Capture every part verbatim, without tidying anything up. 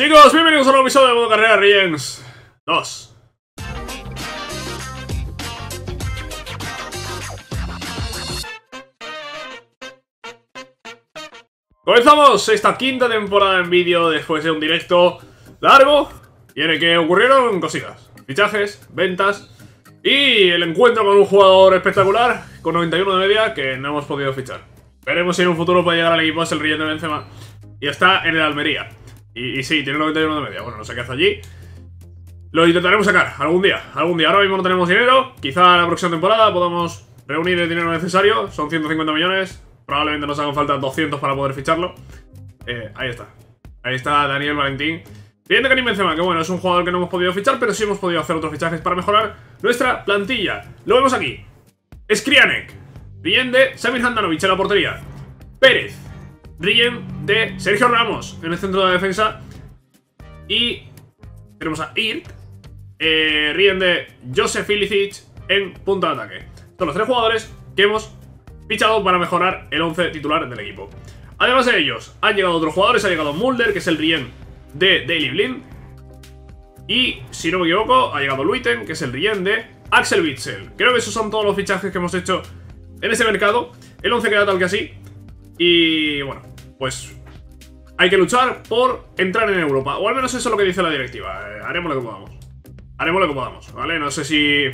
Chicos, bienvenidos a un nuevo episodio de Modo Carrera Regents dos. Comenzamos esta quinta temporada en vídeo después de un directo largo y en el que ocurrieron cositas, fichajes, ventas y el encuentro con un jugador espectacular con noventa y uno de media que no hemos podido fichar. Veremos si en un futuro puede llegar al equipo, es el Regent de Benzema y está en el Almería. Y, y sí, tiene noventa y uno de media. Bueno, no sé qué hace allí. Lo intentaremos sacar algún día. Algún día. Ahora mismo no tenemos dinero. Quizá la próxima temporada podamos reunir el dinero necesario. Son ciento cincuenta millones. Probablemente nos hagan falta doscientos para poder ficharlo. Eh, ahí está. Ahí está Daniel Valentín. Bien de Karim Benzema, que bueno, es un jugador que no hemos podido fichar, pero sí hemos podido hacer otros fichajes para mejorar nuestra plantilla. Lo vemos aquí. Skrianek. Bien de Samir Handanovic en la portería. Pérez. Regent de Sergio Ramos en el centro de defensa. Y tenemos a Irt, eh, Regent de Josef Ilicic en punta de ataque. Son los tres jugadores que hemos fichado para mejorar el once titular del equipo. Además de ellos, han llegado otros jugadores. Ha llegado Mulder, que es el Regent de Daily Blind. Y, si no me equivoco, ha llegado Luiten, que es el Regent de Axel Witsel. Creo que esos son todos los fichajes que hemos hecho en ese mercado. El once queda tal que así. Y bueno, pues hay que luchar por entrar en Europa. O al menos eso es lo que dice la directiva. eh, Haremos lo que podamos. Haremos lo que podamos, ¿vale? No sé si...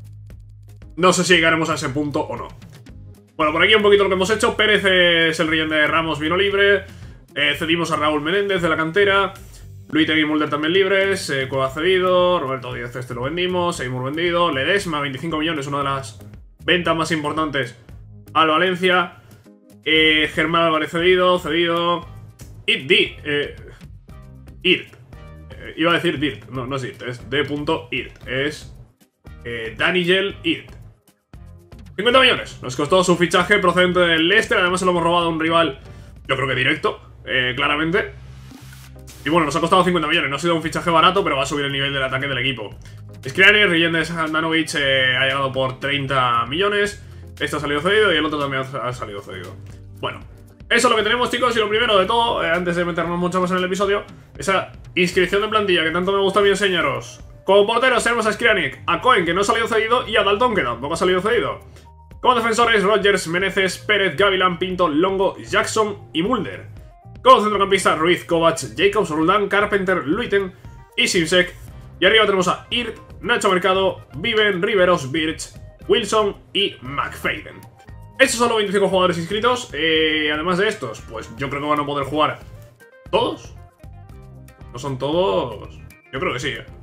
No sé si llegaremos a ese punto o no. Bueno, por aquí un poquito lo que hemos hecho. Pérez es el Regent de Ramos, vino libre. eh, Cedimos a Raúl Menéndez de la cantera. Luiten y Mulder también libres. eh, Cueva cedido. Roberto Díaz este lo vendimos. Seymour vendido. Ledesma, veinticinco millones, una de las ventas más importantes al Valencia. Eh, Germán Álvarez cedido, cedido. Irt, di, eh, Irt. Eh, iba a decir Dirt, no, no es Irt, es D.Irt. Es eh, Danigel Irt. cincuenta millones. Nos costó su fichaje procedente del Leicester. Además se lo hemos robado a un rival, yo creo que directo, eh, claramente. Y bueno, nos ha costado cincuenta millones. No ha sido un fichaje barato, pero va a subir el nivel del ataque del equipo. Skrianek, Regent de Handanovic, eh, ha llegado por treinta millones. Este ha salido cedido y el otro también ha salido cedido. Bueno, eso es lo que tenemos, chicos. Y lo primero de todo, eh, antes de meternos mucho más en el episodio, esa inscripción de plantilla que tanto me gusta a mí enseñaros. Como porteros tenemos a Skrianek, a Cohen, que no ha salido cedido, y a Dalton, que tampoco ha salido cedido. Como defensores, Rodgers, Meneses, Pérez, Gavilán, Pinto, Longo, Jackson y Mulder. Como centrocampistas, Ruiz, Kovac, Jacobs, Roldán, Carpenter, Luiten y Simsek. Y arriba tenemos a Irt, Nacho Mercado, Viven, Riveros, Birch, Wilson y McFadden. Estos son los veinticinco jugadores inscritos. eh, Además de estos, pues yo creo que van a poder jugar todos. ¿No son todos? Yo creo que sí, eh,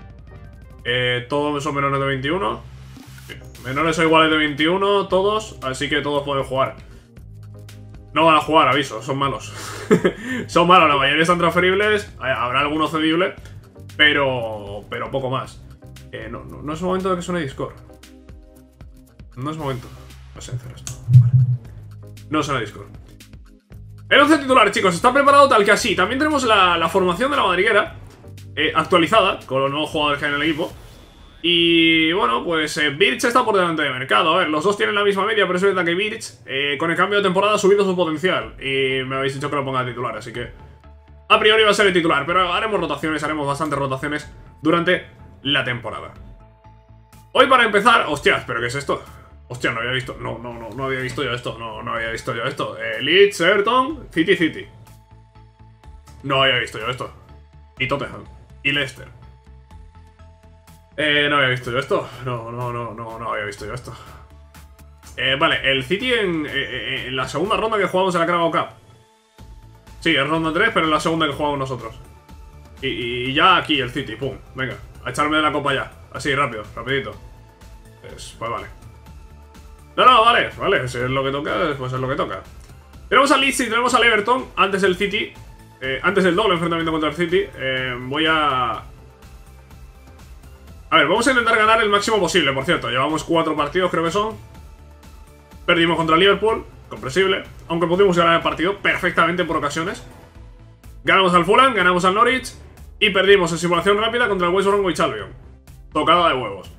eh Todos son menores de veintiuno. Sí. Menores o iguales de veintiuno, todos. Así que todos pueden jugar. No van a jugar, aviso, son malos. Son malos, la mayoría están transferibles. Habrá alguno cedible, Pero, pero poco más. eh, no, no, no es momento de que suene Discord. No es momento. No sé hacer esto. Vale. No suena Discord. El once titular, chicos, está preparado tal que así. También tenemos la, la formación de la madriguera eh, actualizada, con los nuevos jugadores que hay en el equipo. Y bueno, pues eh, Birch está por delante de Mercado. A ver, los dos tienen la misma media, pero es verdad que Birch eh, con el cambio de temporada ha subido su potencial. Y me habéis dicho que lo ponga de titular, así que a priori va a ser el titular. Pero haremos rotaciones, haremos bastantes rotaciones durante la temporada. Hoy para empezar... Hostias, ¿pero qué es esto? Hostia, no había visto... No, no, no, no había visto yo esto. No, no había visto yo esto. Eh, Leeds, Everton, City, City. No había visto yo esto. Y Tottenham. Y Leicester. Eh, no había visto yo esto. No, no, no, no, no había visto yo esto. Eh, vale, el City en, eh, en la segunda ronda que jugamos en la Carabao Cup. Sí, es ronda tres, pero en la segunda que jugamos nosotros. Y, y ya aquí el City, pum. Venga, a echarme de la copa ya. Así, rápido, rapidito. Pues, pues vale. No, no, vale, vale. Si es lo que toca, pues es lo que toca. Tenemos al Leeds y tenemos al Everton. Antes el City. Eh, antes del doble enfrentamiento contra el City. Eh, voy a... A ver, vamos a intentar ganar el máximo posible, por cierto. Llevamos cuatro partidos, creo que son. Perdimos contra el Liverpool, comprensible. Aunque pudimos ganar el partido perfectamente por ocasiones. Ganamos al Fulham, ganamos al Norwich. Y perdimos en simulación rápida contra el West Bromwich Albion. Tocada de huevos.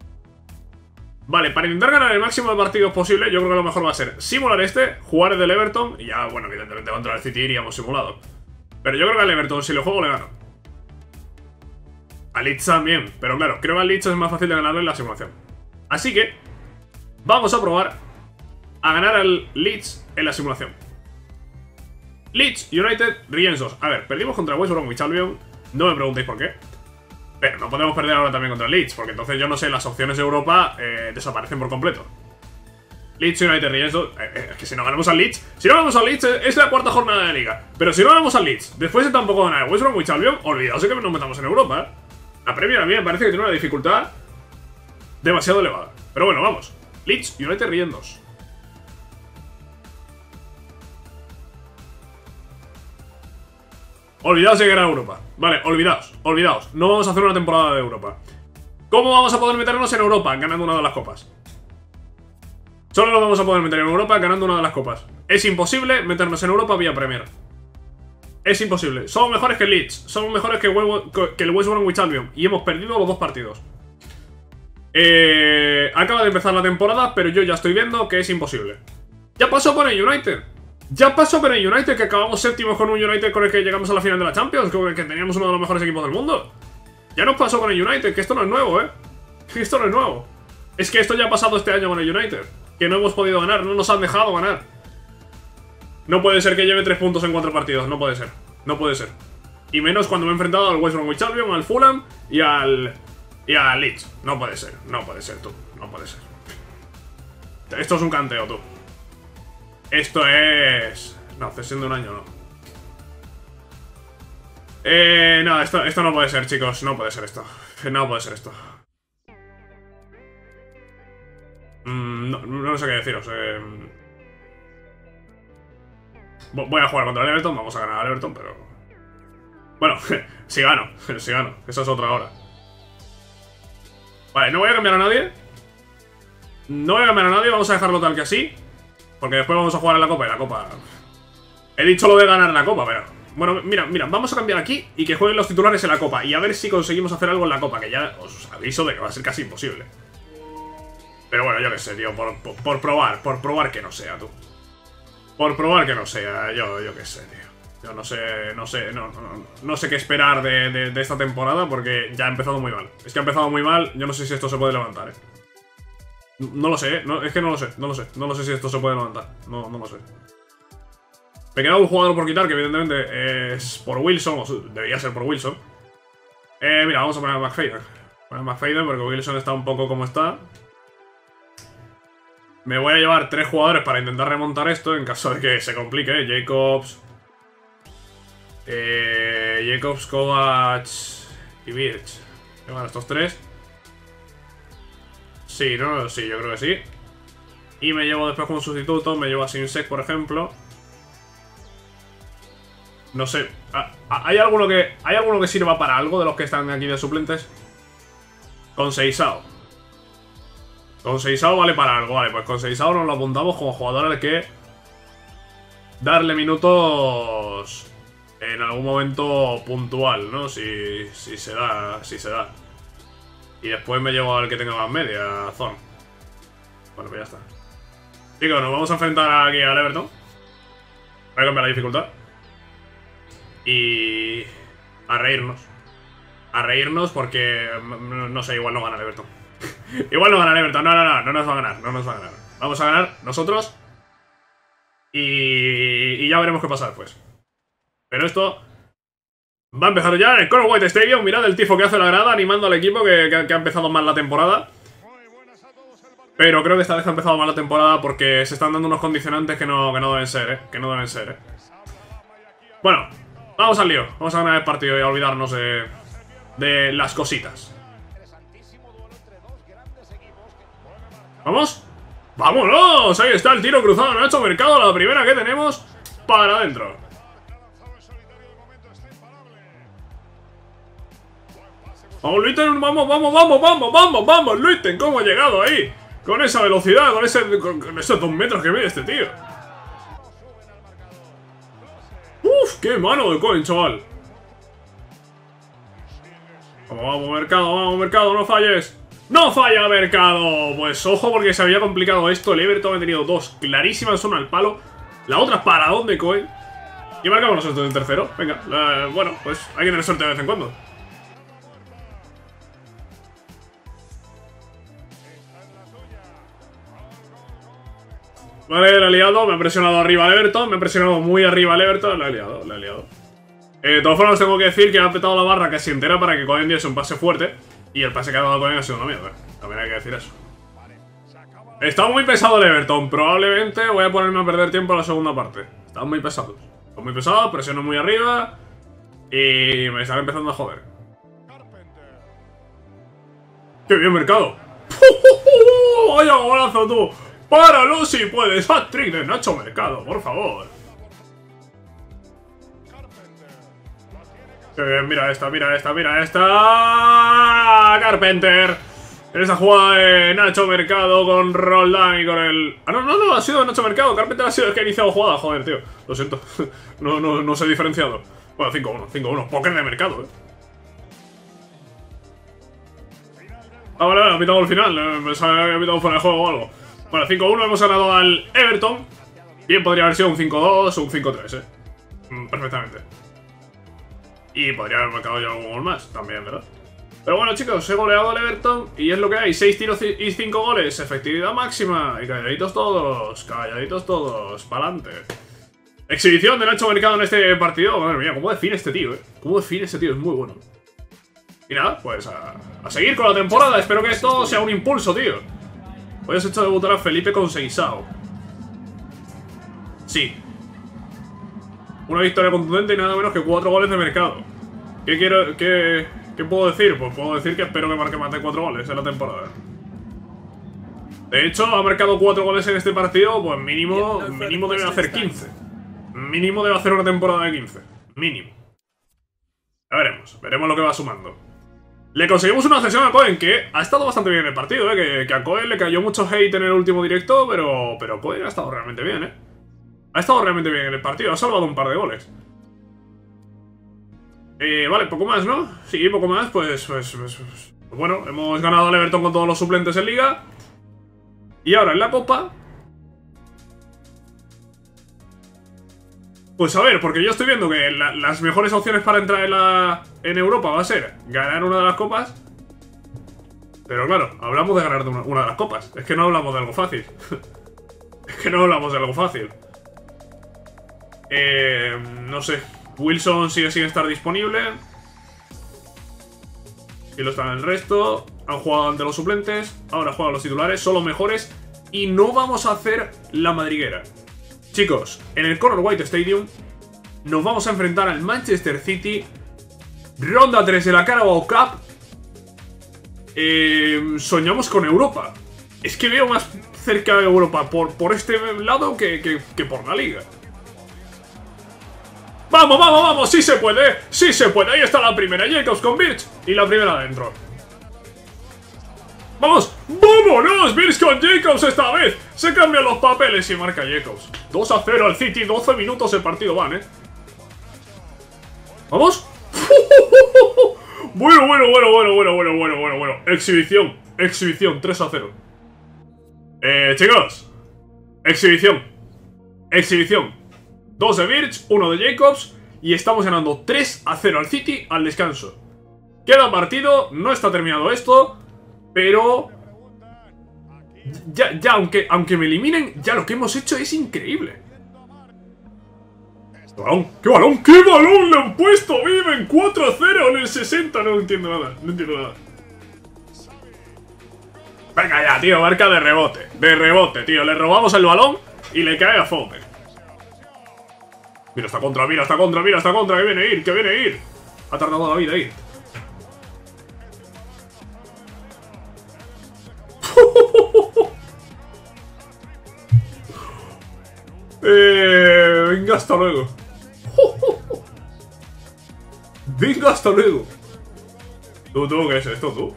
Vale, para intentar ganar el máximo de partidos posible, yo creo que lo mejor va a ser simular este, jugar el del Everton. Y ya, bueno, evidentemente contra el City iríamos simulado. Pero yo creo que al Everton, si lo juego, le gano. A Leeds también, pero claro, creo que a Leeds es más fácil de ganarlo en la simulación. Así que vamos a probar a ganar al Leeds en la simulación. Leeds United Riensos. A ver, perdimos contra West Bromwich Albion. No me preguntéis por qué. Pero no podemos perder ahora también contra Leeds, porque entonces yo no sé, las opciones de Europa eh, desaparecen por completo. Leeds United Riensos. Eh, eh, es que si no ganamos al Leeds, si no ganamos al Leeds eh, es la cuarta jornada de liga. Pero si no ganamos al Leeds, después de tampoco ganar West Bromwich Albion, olvidaos de que nos metamos en Europa. ¿eh? La Premier a mí me parece que tiene una dificultad demasiado elevada. Pero bueno, vamos. Leeds United Riendos. Olvidaos de ganar Europa. Vale, olvidaos, olvidaos. No vamos a hacer una temporada de Europa. ¿Cómo vamos a poder meternos en Europa ganando una de las copas? Solo nos vamos a poder meter en Europa ganando una de las copas. Es imposible meternos en Europa vía Premier. Es imposible. Somos mejores que Leeds. Somos mejores que, que el West Bromwich Albion. Y hemos perdido los dos partidos. Eh, acaba de empezar la temporada, pero yo ya estoy viendo que es imposible. Ya pasó con el United. Ya pasó con el United, que acabamos séptimos con un United con el que llegamos a la final de la Champions, con el que teníamos uno de los mejores equipos del mundo. Ya nos pasó con el United, que esto no es nuevo, ¿eh? Que esto no es nuevo. Es que esto ya ha pasado este año con el United. Que no hemos podido ganar, no nos han dejado ganar. No puede ser que lleve tres puntos en cuatro partidos, no puede ser. No puede ser. Y menos cuando me he enfrentado al West Bromwich Albion, al Fulham y al... y al Leeds. No puede ser, no puede ser, tú. No puede ser. Esto es un canteo, tú. Esto es... no, cesión de un año, no. Eh, no, esto, esto no puede ser, chicos. No puede ser esto. No puede ser esto. Mm, no, no sé qué deciros. Eh... Voy a jugar contra el Everton. Vamos a ganar al Everton, pero... bueno, si gano. Si gano. Esa es otra hora. Vale, no voy a cambiar a nadie. No voy a cambiar a nadie. Vamos a dejarlo tal que así. Porque después vamos a jugar en la Copa y la Copa... he dicho lo de ganar la Copa, pero... bueno, mira, mira, vamos a cambiar aquí y que jueguen los titulares en la Copa. Y a ver si conseguimos hacer algo en la Copa, que ya os aviso de que va a ser casi imposible. Pero bueno, yo qué sé, tío, por, por, por probar, por probar que no sea, tú. Por probar que no sea, yo, yo qué sé, tío. Yo no sé, no sé, no, no, no sé qué esperar de, de, de esta temporada porque ya ha empezado muy mal. Es que ha empezado muy mal, yo no sé si esto se puede levantar, eh. No lo sé, ¿eh? No, es que no lo sé, no lo sé. No lo sé si esto se puede levantar. No, no lo sé. Me queda un jugador por quitar, que evidentemente es por Wilson, o debería ser por Wilson. Eh, mira, vamos a poner a McFadden. Poner a McFadden porque Wilson está un poco como está. Me voy a llevar tres jugadores para intentar remontar esto en caso de que se complique. ¿eh? Jacobs. Eh, Jacobs, Kovac y Birch. Llevan estos tres. Sí, ¿no? Sí, yo creo que sí. Y me llevo después como sustituto, me llevo a Simsek, por ejemplo. No sé. ¿Hay alguno que hay alguno que sirva para algo de los que están aquí de suplentes? Con Seisao. Con Seisao vale para algo. Vale, pues con Seisao nos lo apuntamos como jugador al que darle minutos en algún momento puntual, ¿no? Si, si se da, si se da. Y después me llevo al que tenga más media, Zorn. Bueno, pues ya está. Chicos, nos vamos a enfrentar aquí al Everton. Voy a cambiar la dificultad. Y... a reírnos. A reírnos porque... no sé, igual no gana el Everton. Igual no gana el Everton. No, no, no, no nos va a ganar. No nos va a ganar. Vamos a ganar nosotros. Y... y ya veremos qué pasa después. Pero esto... va a empezar ya en el Conor White Stadium. Mirad el tifo que hace la grada animando al equipo que, que, que ha empezado mal la temporada. Pero creo que esta vez ha empezado mal la temporada porque se están dando unos condicionantes que no, que no deben ser, ¿eh? Que no deben ser, ¿eh? Bueno, vamos al lío. Vamos a ganar el partido y a olvidarnos de, de las cositas. ¿Vamos? ¡Vámonos! Ahí está el tiro cruzado de Nacho Mercado. La primera que tenemos para adentro. Vamos, Luiten, vamos, vamos, vamos, vamos, vamos, vamos, Luiten, ¿cómo ha llegado ahí? Con esa velocidad, con, ese, con, con esos dos metros que mide este tío. Uf, qué mano de Cohen, chaval. Vamos, vamos, Mercado, vamos, Mercado, no falles. ¡No falla, Mercado! Pues ojo, porque se había complicado esto. El Everton ha tenido dos clarísimas, una al palo. La otra para dónde Cohen. Y marcamos nosotros en tercero. Venga, eh, bueno, pues hay que tener suerte de vez en cuando. Vale, la he liado, me ha presionado arriba el Everton, me ha presionado muy arriba el Everton, la he liado, la he liado. Eh, de todas formas tengo que decir que ha petado la barra casi entera para que Cohen diese un pase fuerte. Y el pase que ha dado Cohen ha sido una mierda. También hay que decir eso. Está muy pesado el Everton, probablemente voy a ponerme a perder tiempo en la segunda parte. Están muy pesados. Están muy pesados, presiono muy arriba. Y me están empezando a joder. ¡Qué bien, Mercado! ¡Vaya golazo, tú! ¡Páralo si puedes! ¡Hat-trick de Nacho Mercado, por favor! ¡Qué bien! Mira esta, mira esta, mira esta... ¡Carpenter! En esa jugada de Nacho Mercado con Roldán y con el... Ah, no, no, no, ha sido Nacho Mercado. Carpenter ha sido el que ha iniciado jugada. Joder, tío. Lo siento. No, no, no se ha diferenciado. Bueno, cinco uno, cinco uno. Póker de Mercado, eh. Ah, vale, vale, ha pitado el final. Pensaba que había pitado fuera de juego o algo. Bueno, cinco uno, hemos ganado al Everton. Bien, podría haber sido un cinco dos o un cinco tres, eh. Mm, perfectamente. Y podría haber marcado ya algún gol más, también, ¿verdad? Pero bueno, chicos, he goleado al Everton y es lo que hay. seis tiros y cinco goles, efectividad máxima. Y calladitos todos, calladitos todos, pa'lante. Exhibición de Nacho Mercado en este partido. Madre mía, cómo define este tío, eh. Cómo define este tío, es muy bueno. Y nada, pues a, a seguir con la temporada. Espero que esto sea un impulso, tío. Hoy has hecho debutar a Felipe con Seixao. Sí. Una victoria contundente y nada menos que cuatro goles de Mercado. ¿Qué quiero, qué, qué puedo decir? Pues puedo decir que espero que marque más de cuatro goles en la temporada. De hecho, ha marcado cuatro goles en este partido, pues mínimo, mínimo debe hacer quince. Mínimo debe hacer una temporada de quince. Mínimo. Ya veremos, veremos lo que va sumando. Le conseguimos una cesión a Cohen, que ha estado bastante bien en el partido, ¿eh? Que, que a Cohen le cayó mucho hate en el último directo, pero, pero Cohen ha estado realmente bien, ¿eh? Ha estado realmente bien en el partido, ha salvado un par de goles. Eh, vale, poco más, ¿no? Sí, poco más, pues, pues, pues, pues... Bueno, hemos ganado al Everton con todos los suplentes en Liga. Y ahora en la Copa... Pues a ver, porque yo estoy viendo que la, las mejores opciones para entrar en, la, en Europa va a ser ganar una de las copas. Pero claro, hablamos de ganar una, una de las copas. Es que no hablamos de algo fácil. Es que no hablamos de algo fácil. Eh, no sé. Wilson sigue sin estar disponible. Y lo están el resto. Han jugado ante los suplentes. Ahora juegan los titulares. Son los mejores. Y no vamos a hacer la madriguera. Chicos, en el Conor White Stadium nos vamos a enfrentar al Manchester City. Ronda tres de la Carabao Cup. Eh, soñamos con Europa. Es que veo más cerca de Europa por, por este lado que, que, que por la Liga. ¡Vamos, vamos, vamos! ¡Sí se puede! ¡Sí se puede! Ahí está la primera, Jacobs con Birch. Y la primera adentro. ¡Vamos! ¡Vámonos! Birch con Jacobs esta vez. Se cambian los papeles y marca Jacobs. dos a cero al City, doce minutos el partido van, ¿eh? ¿Vamos? Bueno, bueno, bueno, bueno, bueno, bueno, bueno, bueno, bueno. Exhibición, exhibición, tres a cero. Eh, chicos. Exhibición. Exhibición. dos de Birch, uno de Jacobs. Y estamos ganando tres a cero al City al descanso. Queda partido, no está terminado esto. Pero... Ya, ya, aunque, aunque me eliminen, ya lo que hemos hecho es increíble. ¿Qué balón? ¿Qué balón? ¿Qué balón le han puesto? Viven cuatro a cero en el sesenta. No entiendo nada, no entiendo nada. Venga ya, tío, marca de rebote. De rebote, tío. Le robamos el balón y le cae a Foden. Mira esta contra, mira esta contra, mira esta contra. Que viene a ir, que viene a ir. Ha tardado la vida a ir. Eh, venga, hasta luego. Venga, hasta luego. ¿Tú, tú, qué es esto, tú?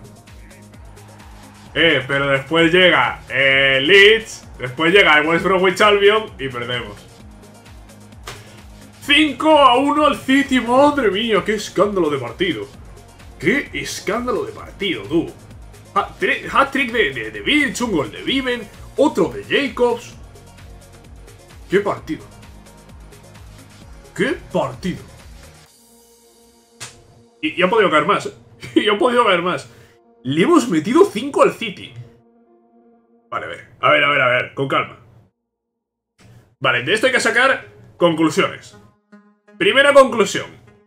Eh, pero después llega el Leeds, después llega el West Bromwich Albion y perdemos. cinco a uno al City, madre mía, qué escándalo de partido. Qué escándalo de partido, tú. Hat-trick de, de, de Birch, un gol de Viven, otro de Jacobs. ¡Qué partido! ¡Qué partido! Y, y ha podido caer más, ¿eh? Y ha podido caer más. Le hemos metido cinco al City. Vale, a ver. A ver, a ver, a ver. Con calma. Vale, de esto hay que sacar conclusiones. Primera conclusión.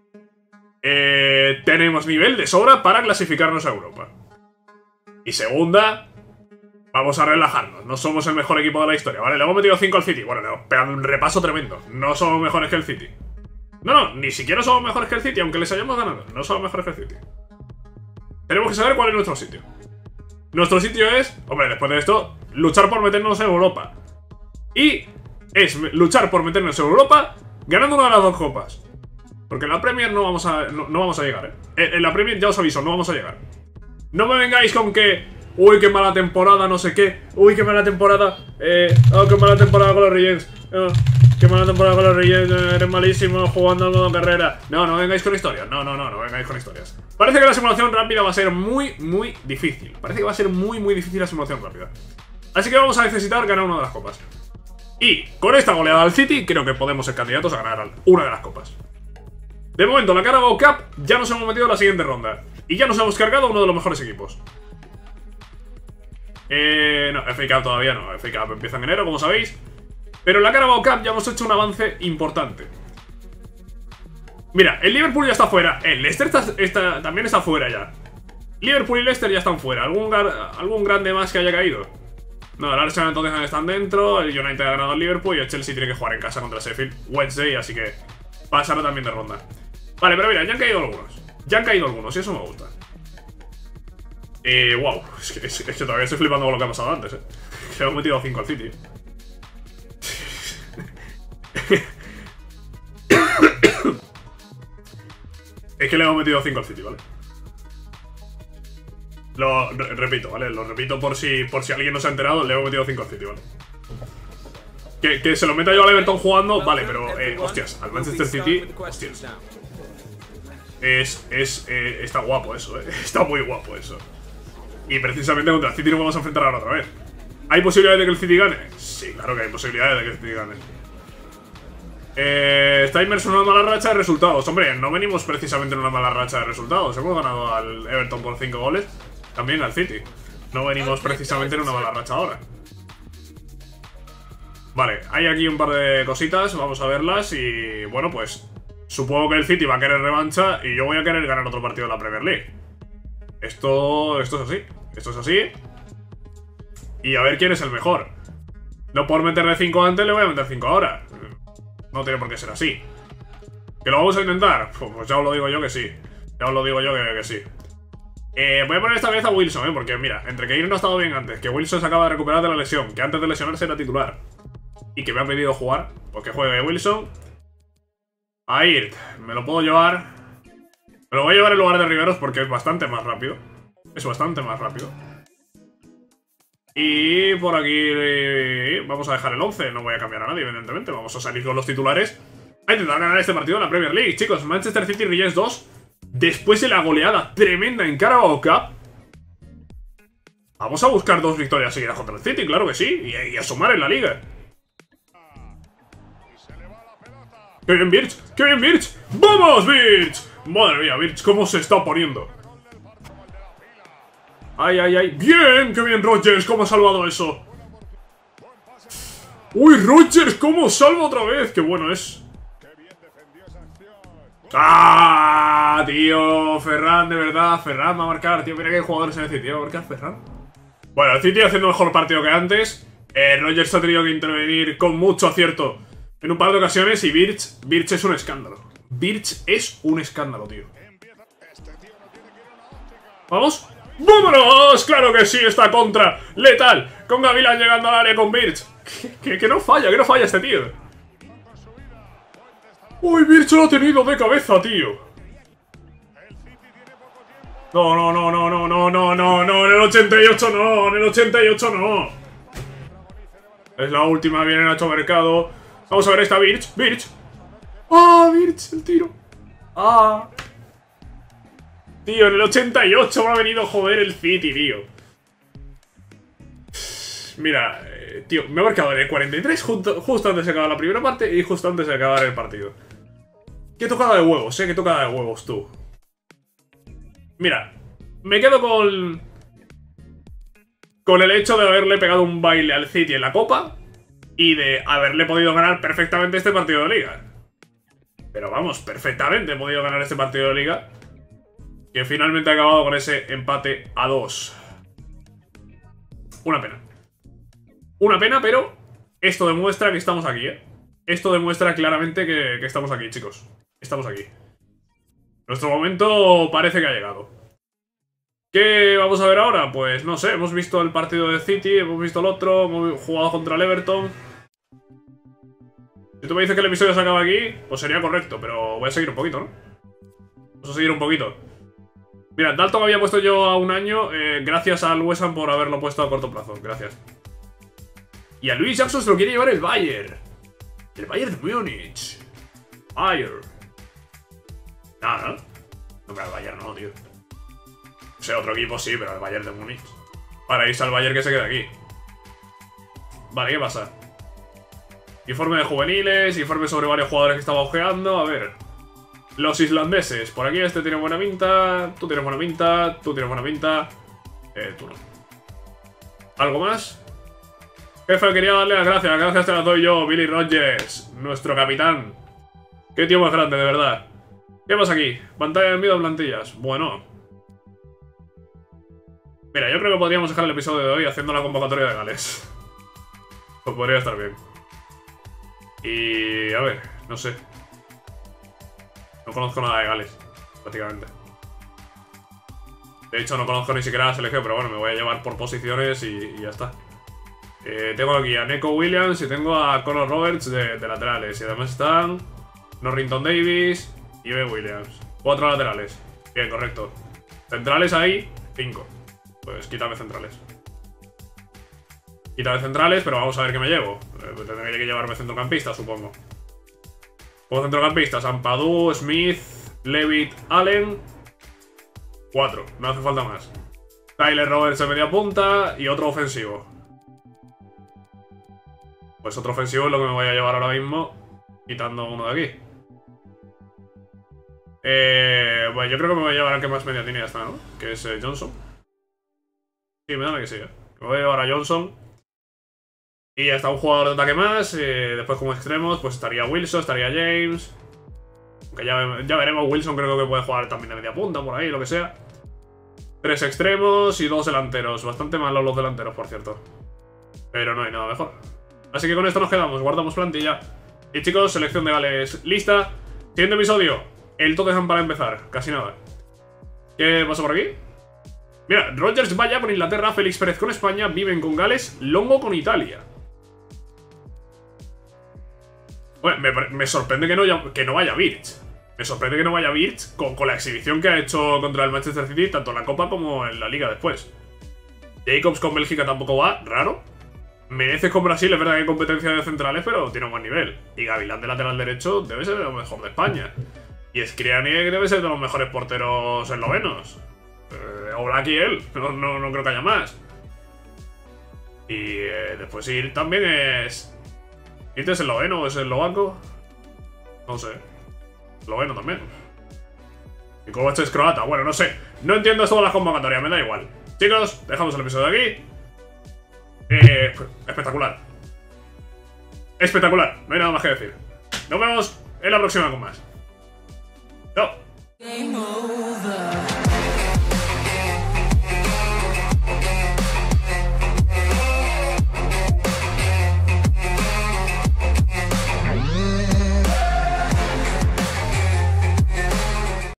Eh, tenemos nivel de sobra para clasificarnos a Europa. Y segunda, vamos a relajarnos. No somos el mejor equipo de la historia, ¿vale? Le hemos metido cinco al City. Bueno, le hemos pegado un repaso tremendo. No somos mejores que el City. No, no, ni siquiera somos mejores que el City, aunque les hayamos ganado. No somos mejores que el City. Tenemos que saber cuál es nuestro sitio. Nuestro sitio es, hombre, después de esto, luchar por meternos en Europa. Y es luchar por meternos en Europa ganando una de las dos copas. Porque en la Premier no vamos a, no, no vamos a llegar, ¿eh? En la Premier ya os aviso, no vamos a llegar. No me vengáis con que, uy, qué mala temporada, no sé qué. Uy, qué mala temporada, eh, oh, qué mala temporada con los Regents. Oh, qué mala temporada con los Regents, eh, eres malísimo jugando al modo carrera. No, no vengáis con historias, no, no, no, no vengáis con historias. Parece que la simulación rápida va a ser muy, muy difícil. Parece que va a ser muy, muy difícil la simulación rápida. Así que vamos a necesitar ganar una de las copas. Y con esta goleada al City, creo que podemos ser candidatos a ganar una de las copas. De momento, la Carabao Cup ya nos hemos metido en la siguiente ronda. Y ya nos hemos cargado a uno de los mejores equipos. Eh, no, F A Cup todavía no. F A Cup empieza en enero, como sabéis. Pero en la Carabao Cup ya hemos hecho un avance importante. Mira, el Liverpool ya está fuera. El Leicester está, está, también está fuera ya. Liverpool y Leicester ya están fuera. ¿Algún, algún grande más que haya caído? No, el Arsenal entonces están dentro. El United ha ganado al Liverpool y el Chelsea tiene que jugar en casa contra Sheffield Wednesday, así que pasará también de ronda. Vale, pero mira, ya han caído algunos. Ya han caído algunos y eso me gusta. Eh, wow, es que, es, es que todavía estoy flipando con lo que ha pasado antes, eh. Que hemos metido cinco al City. Es que le hemos metido cinco al City, ¿vale? Lo re repito, ¿vale? Lo repito por si, por si alguien no se ha enterado. Le hemos metido cinco al City, ¿vale? Que, que se lo meta yo al Everton jugando, vale, pero, eh, hostias, al Manchester City, hostias. Es, es, eh, está guapo eso, eh. Está muy guapo eso. Y precisamente contra el City nos vamos a enfrentar ahora otra vez. ¿Hay posibilidades de que el City gane? Sí, claro que hay posibilidades de que el City gane. Eh, está inmerso en una mala racha de resultados. Hombre, no venimos precisamente en una mala racha de resultados. Hemos ganado al Everton por cinco goles. También al City. No venimos precisamente en una mala racha ahora. Vale, hay aquí un par de cositas. Vamos a verlas y... bueno, pues... supongo que el City va a querer revancha y yo voy a querer ganar otro partido de la Premier League. Esto... esto es así. Esto es así. Y a ver quién es el mejor. No por meterle cinco antes, le voy a meter cinco ahora. No tiene por qué ser así. ¿Que lo vamos a intentar? Pues ya os lo digo yo que sí. Ya os lo digo yo que, que sí. Eh, voy a poner esta vez a Wilson, ¿eh? Porque mira, entre que Ir no ha estado bien antes, que Wilson se acaba de recuperar de la lesión, que antes de lesionarse era titular y que me ha pedido jugar, pues que juegue Wilson. A Ir, me lo puedo llevar. Me lo voy a llevar en lugar de Riveros porque es bastante más rápido. Es bastante más rápido. Y por aquí vamos a dejar el once. No voy a cambiar a nadie, evidentemente. Vamos a salir con los titulares a intentar ganar este partido en la Premier League. Chicos, Manchester City Regents dos. Después de la goleada tremenda en Carabao Cup, vamos a buscar dos victorias seguidas contra el City, claro que sí. Y, y a sumar en la liga. ¡Qué bien, Birch! ¡Qué bien, Birch! ¡Vamos, Birch! Madre mía, Birch, cómo se está poniendo. ¡Ay, ay, ay! ¡Bien! ¡Qué bien, Rodgers! ¿Cómo ha salvado eso? ¡Uy, Rodgers! ¿Cómo salva otra vez? ¡Qué bueno es! ¡Ah! Tío, Ferran, de verdad. Ferran va a marcar, tío. Mira qué jugadores en el City. ¿Va a marcar Ferran? Bueno, el City haciendo mejor partido que antes. Eh, Rodgers ha tenido que intervenir con mucho acierto en un par de ocasiones. Y Birch, Birch es un escándalo. Birch es un escándalo, tío. ¿Vamos? ¡Vámonos! ¡Claro que sí! Esta contra letal. Con Gavilán llegando al área con Birch. Que, que, que no falla, que no falla este tío. ¡Uy, Birch lo ha tenido de cabeza, tío! No, no, no, no, no, no, no, no, no, en el ochenta y ocho no, en el ochenta y ocho no. Es la última, viene Nacho Mercado. Vamos a ver esta Birch, Birch. ¡Ah, Birch, el tiro! ¡Ah! Tío, en el ochenta y ocho me ha venido a joder el City, tío. Mira, eh, tío, me ha marcado en el cuarenta y tres justo, justo antes de acabar la primera parte y justo antes de acabar el partido. Qué tocada de huevos, eh, qué tocada de huevos, tú. Mira, me quedo con... con el hecho de haberle pegado un baile al City en la Copa. y de haberle podido ganar perfectamente este partido de liga. Pero vamos, perfectamente he podido ganar este partido de liga, que finalmente ha acabado con ese empate a dos. Una pena. Una pena, pero esto demuestra que estamos aquí, ¿eh? Esto demuestra claramente que, que estamos aquí, chicos. Estamos aquí. Nuestro momento parece que ha llegado. ¿Qué vamos a ver ahora? Pues no sé, hemos visto el partido de City, hemos visto el otro, hemos jugado contra el Everton. Si tú me dices que el episodio se acaba aquí, pues sería correcto, pero voy a seguir un poquito, ¿no? Vamos a seguir un poquito. Mira, Dalton había puesto yo a un año, eh, gracias al West Ham por haberlo puesto a corto plazo, gracias. Y a Luis Jackson se lo quiere llevar el Bayern. El Bayern de Múnich. Bayern. Nada, ¿no? No, pero el Bayern no, tío. O sea, otro equipo sí, pero el Bayern de Múnich. Para irse al Bayern que se quede aquí. Vale, ¿qué pasa? Informe de juveniles, informe sobre varios jugadores que estaba ojeando. A ver. Los islandeses. Por aquí este tiene buena pinta. Tú tienes buena pinta. Tú tienes buena pinta. Eh, tú no. ¿Algo más? Jefe, quería darle las gracias. Las gracias te las doy yo, Billy Rogers, nuestro capitán. Qué tío más grande, de verdad. ¿Qué pasa aquí? Pantalla de envío de plantillas. Bueno. Mira, yo creo que podríamos dejar el episodio de hoy haciendo la convocatoria de Gales. Pues podría estar bien. Y... a ver, no sé. No conozco nada de Gales, prácticamente. De hecho, no conozco ni siquiera la selección, pero bueno, me voy a llevar por posiciones y, y ya está. Eh, tengo aquí a Neco Williams y tengo a Conor Roberts de, de laterales. Y además están Norrington Davis y Ben Williams. Cuatro laterales. Bien, correcto. Centrales ahí, cinco. Pues quítame centrales. Quítame centrales, pero vamos a ver qué me llevo. Eh, tendré que llevarme centrocampistas, supongo. Como centrocampistas, Ampadu, Smith, Levitt, Allen. Cuatro, no hace falta más. Tyler Roberts de media punta y otro ofensivo. Pues otro ofensivo es lo que me voy a llevar ahora mismo, quitando uno de aquí. Eh, bueno, yo creo que me voy a llevar al que más media tiene y ya está, ¿no? Que es eh, Johnson. Sí, me da que sí, ¿eh? Me voy a llevar a Johnson. Y ya está un jugador de ataque más. Eh, después como extremos, pues estaría Wilson, estaría James. Aunque ya, ya veremos, Wilson creo que puede jugar también de media punta, por ahí, lo que sea. Tres extremos y dos delanteros. Bastante malos los delanteros, por cierto. Pero no hay nada mejor. Así que con esto nos quedamos, guardamos plantilla. Y chicos, selección de Gales lista. Siguiente episodio, el Tottenham para empezar, casi nada. ¿Qué pasa por aquí? Mira, Rogers vaya con Inglaterra, Félix Pérez con España, Viven con Gales, Longo con Italia. Bueno, me, me sorprende que no, que no vaya Birch. Me sorprende que no vaya Birch con, con la exhibición que ha hecho contra el Manchester City, tanto en la Copa como en la Liga después. Jacobs con Bélgica tampoco va, raro. Menezes con Brasil, es verdad que hay competencia de centrales, pero tiene un buen nivel. Y Gavilán de lateral derecho debe ser de lo mejor de España. Y Skriniar debe ser de los mejores porteros eslovenos. Eh, Oblak y él, no, no, no creo que haya más. Y eh, después ir también es... ¿Este es esloveno o es eslovaco? No sé. Esloveno también. Y Kovac es croata, bueno, no sé. No entiendo esto de las convocatorias, me da igual. Chicos, dejamos el episodio de aquí. Eh, espectacular. Espectacular, no hay nada más que decir. Nos vemos en la próxima con más. Chao.